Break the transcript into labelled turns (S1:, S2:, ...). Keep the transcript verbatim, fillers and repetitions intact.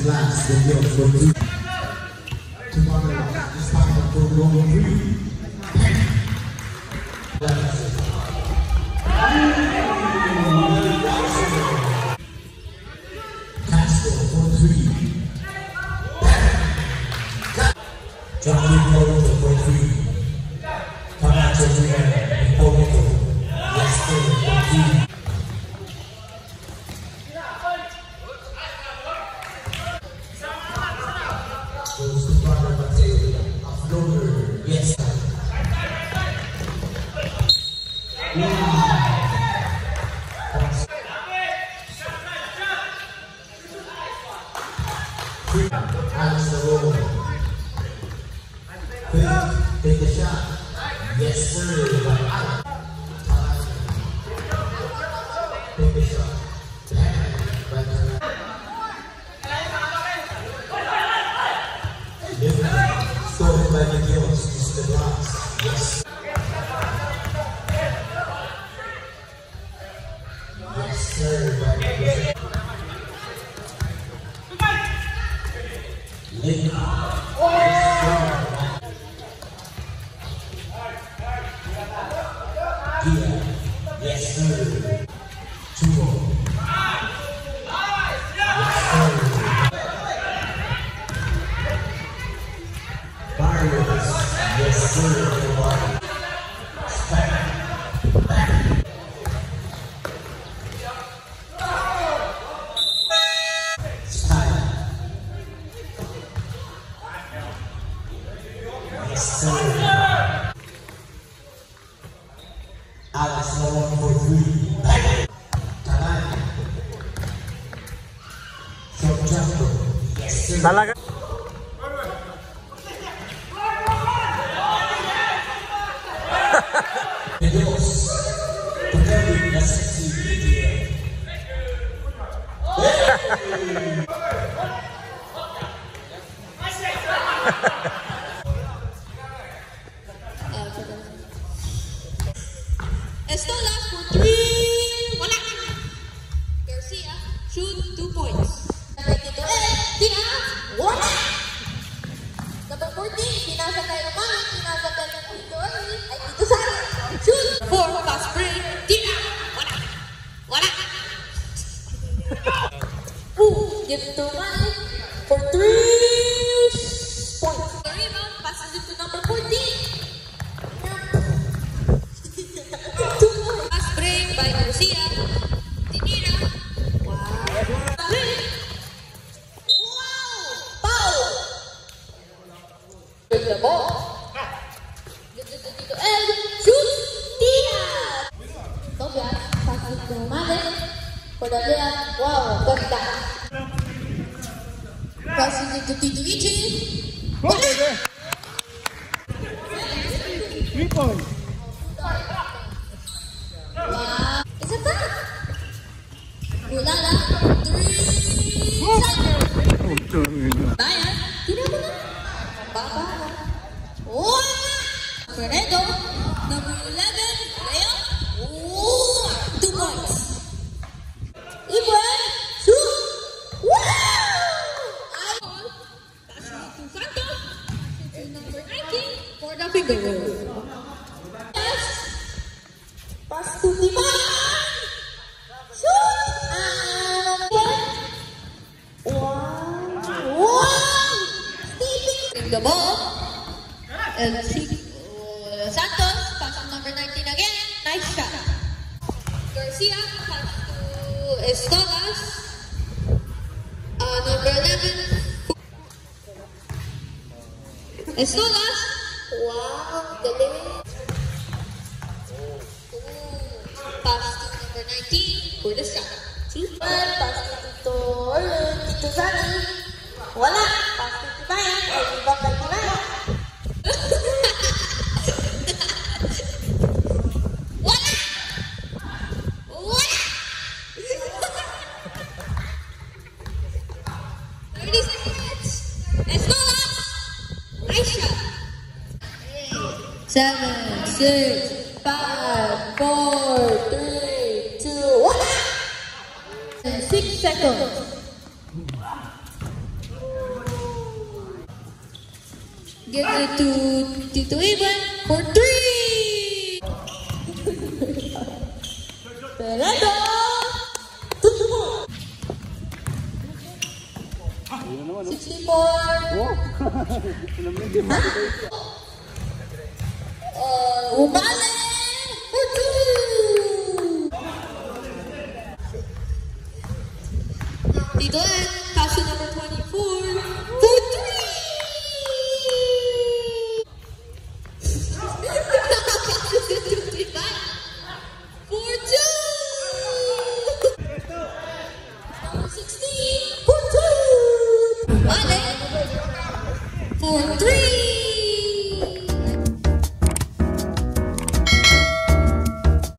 S1: seconds last. The deal for two. Tomorrow is time for roll three. Castro for three. Johnny Motor for three. Camacho Junior and Pomito. Lester for three. Goes to Brother Mateo. A floater. Yes. Alex Naromo. Take the shot. Yes, sir. By Alex. Take the shot. By Stolen by the Gios. This is the blocks. Yes. Yes, sir. By the Link. Yes, sir. Two more. Yes, sir. Barriers. Yes, sir. Back. Back. Style. Yes, sir. Alex Naromo for three. Back. Talan. Short jumper. Yes, sir.
S2: Talaga.
S1: Dios. Pretending that's sexy.
S3: Estolas for three. Wala. Garcia, shoot two points. Dito eh, Tia, wala. Number fourteen, pinasa tayo ng mami, pinasa tayo ng Tito Early, ay Tito Sara. Shoot four, fast break. Tia, wala. Wala. Ooh, give to mami for three points. The rebound passes it to number fourteen. Fast break by Garcia. Tinira. Wow. Break. Wow. Foul. Good the ball. Good to Tito El. Shoot. Tia. Tobia. Passes to Mane. For the layup. Wow. Ganda. Passes it to Tito Ichi.
S2: Three points.
S3: Wow. Isa pa. Bulala. Three. Seconds. Bayan. Tira mo na. Baba. Wala. Ferredo. Number eleven. Leo. Oh. Two points. Ibuel. Shoot. Wow. I pass it to Santos. To number nineteen. For the finger roll. Yes. Pass to Timan. Shoot. And wow. Wow. Stealing the ball. And uh, Santos pass on number nineteen again. Nice shot. Garcia pass to Estolas. Uh, number eleven. Estolas. Wow. Galing. Pass to number nineteen for the shot. See? Pass to Tito Erlen, Tito Sari. Wala. Pass to Tibayan. Ay, ibang kay Tibayan. Wala. Wala. thirty seconds. Estolas. Nice shot. Seven, six, five, four, three, two, one. And six seconds. Gives it to Tito Ivan for three. Fernando. sixty-four. Uh, Umale for two. Tito Ed, passion number twenty-four for three. For two. Number sixteen for two. Umale for three.